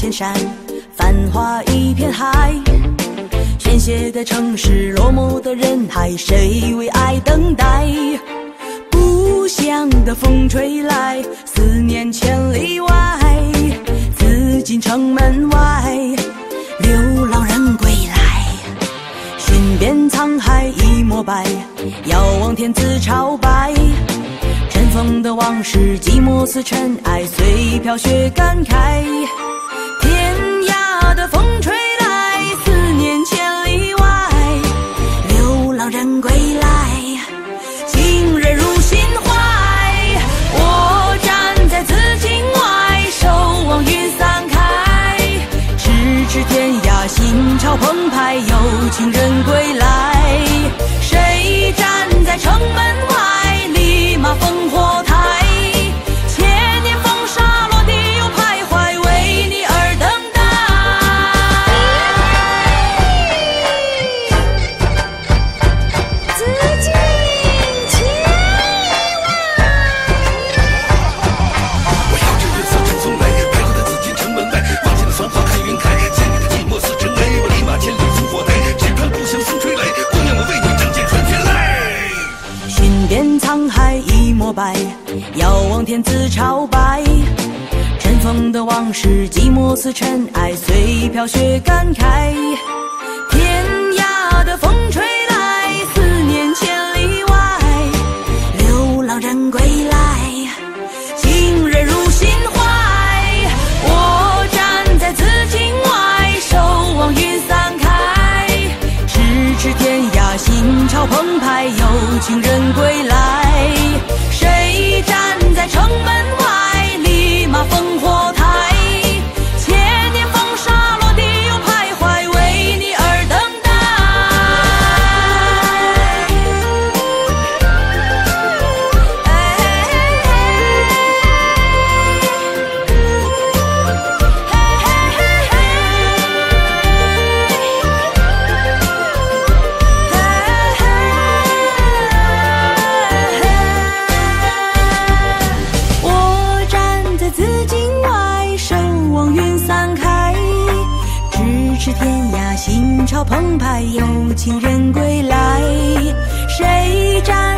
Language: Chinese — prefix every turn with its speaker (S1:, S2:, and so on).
S1: 片山，繁华一片海。喧嚣的城市，落寞的人海，谁为爱等待？故乡的风吹来，思念千里外。紫禁城门外，流浪人归来。寻遍沧海一抹白，遥望天自潮白。尘封的往事，寂寞似尘埃，随飘雪感慨。天涯的风吹来，思念千里外。流浪人归来，情人入心怀。我站在紫禁外，守望云散开。咫尺天涯，心潮澎湃，有情人归来。谁站在城门外，立马烽火台。千年风沙落地又徘徊，为你而等待。紫禁千外，
S2: 我摇着月色正松来，徘徊在紫禁城门外，望见了繁华看云开，千年的寂寞似尘埃，我立马千里烽火台，只盼故乡风吹来，姑娘我为你仗剑穿天来。
S1: 寻遍沧海一抹白，遥望天自潮白。尘封的往事，寂寞似尘埃，随飘雪感慨。天涯的风吹来，思念千里外。流浪人归来，情人入心怀。我站在紫禁外，守望云散开。咫尺天涯，心潮澎湃，有情人归来。谁站在城门外，立马烽火台。千年风沙落地又徘徊，为你而等待。我站在紫禁外，守望云散开。咫尺天涯，心潮澎湃，有情人归来。谁站